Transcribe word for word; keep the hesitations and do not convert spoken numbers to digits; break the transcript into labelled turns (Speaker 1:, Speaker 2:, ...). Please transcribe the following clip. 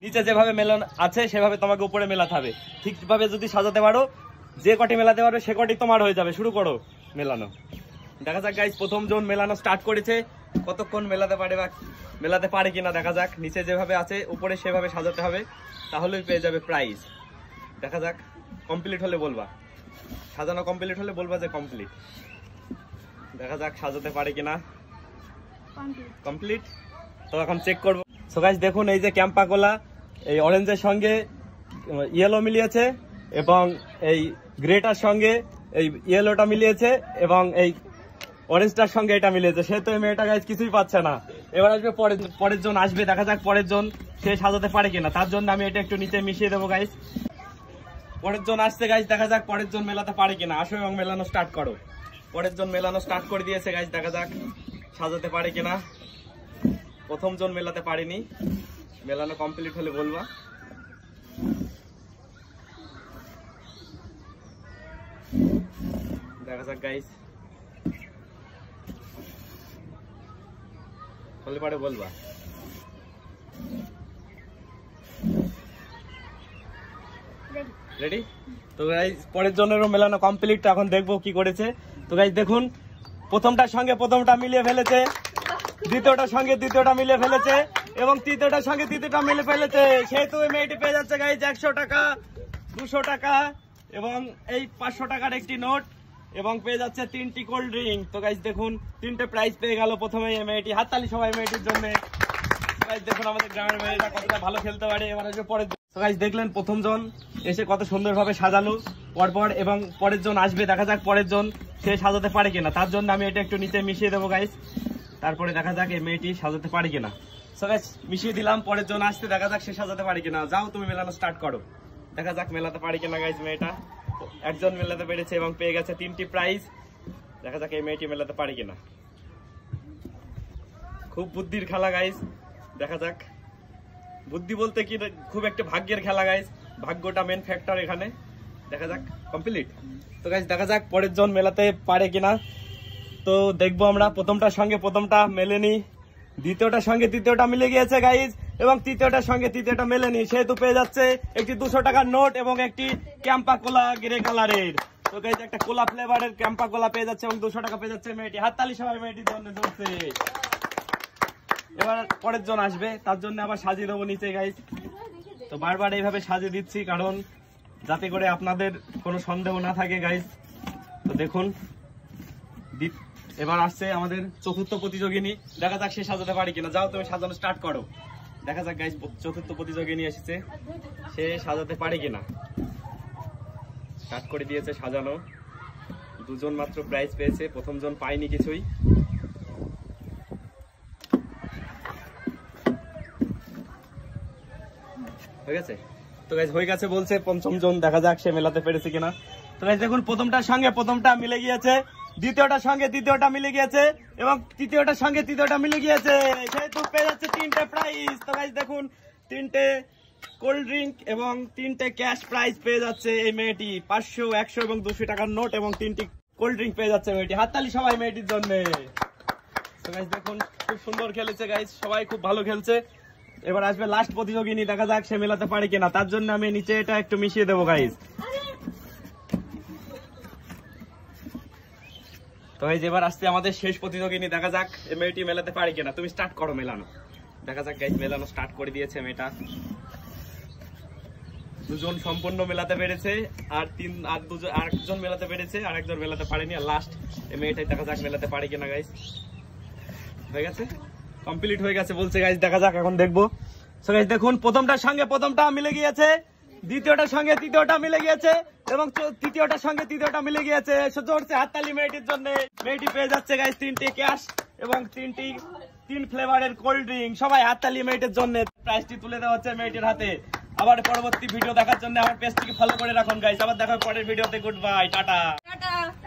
Speaker 1: নিচে যেভাবে মেলান আছে সেভাবে তোমাকে উপরে মেলাতে হবে। ঠিকভাবে যদি সাজাতে পারো, যে কটি মেলাতে পারো সে কটি তোমার হয়ে যাবে। শুরু করো মেলানো। দেখা যাক গাইস, প্রথম জন মেলানো স্টার্ট করেছে। কতক্ষণ মেলাতে পারে বা মেলাতে পারে কিনা দেখা যাক। নিচে যেভাবে আছে উপরে সেভাবে সাজাতে হবে, তাহলেই পেয়ে যাবে প্রাইজ। দেখা যাক, কমপ্লিট হলে বলবা, সাজানো কমপ্লিট হলে বলবা যে কমপ্লিট। দেখা যাক সাজাতে পারে কিনা। কমপ্লিট। তো এখন চেক করবো। সো গাইস দেখুন, এই যে ক্যাম্পা কোলা এই অরেঞ্জের সঙ্গে ইয়েলো মিলিয়েছে এবং এই গ্রেটার সঙ্গে এই ইয়েলোটা মিলিয়েছে এবং এই অরেঞ্জটার সঙ্গে এটা মিলিয়েছে। সে তো এই মেয়েটা গাইস কিছুই পাচ্ছে না। এবার আসবে পরের পরের জন আসবে। দেখা যাক পরের জন সে সাজাতে পারে কিনা। তার জন্য আমি এটা একটু নিচে মিশিয়ে দেবো গাইস। পরের জন আসছে গাইস, দেখা যাক পরের জন মেলাতে পারে কিনা। আসো এবং মেলানো স্টার্ট করো। পরের জন মেলানো স্টার্ট করে দিয়েছে গাইস, দেখা যাক সাজাতে পারে কিনা। প্রথম জন মেলাতে পারেনি, মেলানো কমপ্লিট হলে বলবা। দেখা যাক গাইস, হলে পারে বলবা। রেডি? তো গাইস পরের জনেরও মেলানো কমপ্লিট। এখন দেখবো কি করেছে। তো গাইস দেখুন, প্রথমটার সঙ্গে প্রথমটা মিলিয়ে ফেলেছে, দ্বিতীয়টার সঙ্গে দ্বিতীয়টা মিলে ফেলেছে এবং তৃতীয়টার সঙ্গে তৃতীয়টা মিলে ফেলেছে। সেহেতু এই মেয়েটি পেয়ে যাচ্ছে গাইজ একশো টাকা, দুশো টাকা এবং এই পাঁচশো টাকার একটি নোট এবং পেয়ে যাচ্ছে তিনটি কোল্ড ড্রিঙ্ক। তো গাইজ দেখুন, তিনটে প্রাইজ পেয়ে গেল প্রথমে এই মেয়েটি। হাততালি সবাই মেয়েটির জন্য। দেখুন আমাদের গ্রামের মেয়েটা কতটা ভালো খেলতে পারে। এবার আসবে পরের। তো গাইজ দেখলেন প্রথম জন এসে কত সুন্দরভাবে সাজালো পরপর এবং পরের জন আসবে। দেখা যাক পরের জন সে সাজাতে পারে কিনা। তার জন্য আমি এটা একটু নিচে মিশিয়ে দেবো গাইজ। তারপরে দেখা যাক এই মেয়েটি সাজাতে পারে কিনা। সো গাইস মিশিয়ে দিলাম, পরের জন আসতে, দেখা যাক সে সাজাতে পারে কিনা। যাও তুমি মেলানো স্টার্ট করো। দেখা যাক মেলাতে পারে কিনা গাইস। মেয়েটা একজন মেলাতে পেরেছে এবং পেয়ে গেছে তিনটি প্রাইজ। দেখা যাক এই মেয়েটি মেলাতে পারে কিনা। খুব বুদ্ধির খেলা গাইস। দেখা যাক, বুদ্ধি বলতে কি খুব একটা ভাগ্যের খেলা গাইস। ভাগ্যটা মেন ফ্যাক্টর এখানে। দেখা যাক কমপ্লিট। তো গাইস দেখা যাক পরের জন মেলাতে পারে কিনা। তো দেখবো আমরা। প্রথমটার সঙ্গে প্রথমটা মেলেনি, দ্বিতীয়টার সঙ্গে তৃতীয়টা মিলে গিয়েছে গাইজ এবং তৃতীয়টার সঙ্গে তৃতীয়টা মেলেনি। সেহেতু পেয়ে যাচ্ছে একটি দুশো টাকার নোট এবং একটি ক্যাম্পা কোলা গ্রে কালারের। তো গাইজ একটা কোলা ফ্লেভারের ক্যাম্পা কোলা পেয়ে যাচ্ছে এবং দুশো টাকা পেয়ে যাচ্ছে মেয়েটি। হাততালি সবাই মেয়েটির জন্য ধরছে। এবার পরের জন আসবে, তার জন্য আবার সাজিয়ে দেবো নিচে গাইজ। তো বারবার এইভাবে সাজিয়ে দিচ্ছি কারণ যাতে করে আপনাদের কোনো সন্দেহ না থাকে গাইজ। তো দেখুন, এবার আসছে আমাদের চতুর্থ প্রতিযোগিনী। দেখা যাক সে সাজাতে পারে কিনা। যাও তুমি সাজানো স্টার্ট করো। দেখা যাক গাইস চতুর্থ প্রতিযোগিনী এসেছে, সে সাজাতে পারে কিনা। স্টার্ট করে দিয়েছে সাজানো। দুজন মাত্র প্রাইজ পেয়েছে, প্রথম জন পায়নি কিছুই। হয়ে গেছে? তো গাইস হয়ে গেছে বলছে পঞ্চম জন। দেখা যাক সে মেলাতে পেরেছে কিনা। তো গাইস দেখুন, প্রথমটার সঙ্গে প্রথমটা মিলে গিয়েছে, দ্বিতীয়টার সঙ্গে তৃতীয়টা মিলে গিয়েছে এবং তৃতীয়টার সঙ্গে তৃতীয়টা মিলে গিয়েছে। সেহেতু পেয়ে যাচ্ছে তিনটে প্রাইজ। তো গাইস দেখুন, তিনটে কোল্ড ড্রিঙ্ক এবং তিনটে ক্যাশ প্রাইজ পেয়ে যাচ্ছে এই মেয়েটি। পাঁচশো, একশো এবং দুশো টাকার নোট এবং তিনটি কোল্ড ড্রিঙ্ক পেয়ে যাচ্ছে মেয়েটি। হাততালি সবাই মেয়েটির জন্য। তো গাইস দেখুন, খুব সুন্দর খেলেছে গাইস, সবাই খুব ভালো খেলছে। এবার আসবে লাস্ট প্রতিযোগিনী। দেখা যাক সে মেলাতে পারে কিনা। তার জন্য আমি নিচে এটা একটু মিশিয়ে দেবো গাইস। তো গাইস এবার আসছে আমাদের শেষ প্রতিযোগিনী। দেখা যাক এই মেয়েটি মেলাতে পারে কিনা। তুমি স্টার্ট করো মেলানো। দেখা যাক গাইস মেলানো স্টার্ট করে দিয়েছে মেয়েটা। দুজন সম্পূর্ণ মেলাতে পেরেছে আর তিন আর দুজন আরেকজন মেলাতে পেরেছে, আর একজন মেলাতে পারেনি। আর লাস্ট এই মেয়েটাই দেখা যাক মেলাতে পারে কিনা গাইস। হয়ে গেছে, কমপ্লিট হয়ে গেছে বলছে গাইস। দেখা যাক এখন দেখবো। সো গাইস দেখুন, প্রথমটার সঙ্গে প্রথমটা মিলে গিয়েছে, দ্বিতীয়টার সঙ্গে তৃতীয়টা মিলে গিয়েছে এবং তৃতীয়টার সঙ্গে তৃতীয়টা মিলে গিয়েছে। জোরছে হাততালি মেয়েটির জন্য। মেয়েটি পেয়ে যাচ্ছে গাইস তিনটি ক্যাশ এবং তিনটি তিন ফ্লেভারের কোল্ড ড্রিঙ্ক। সবাই হাততালি মেয়েটির জন্য। প্রাইজটি তুলে দেওয়া হচ্ছে মেয়েটির হাতে। আবার পরবর্তী ভিডিও দেখার জন্য আমার পেজটিকে ফলো করে রাখুন গাইস। আবার দেখা হবে পরের ভিডিওতে। Good bye, tata.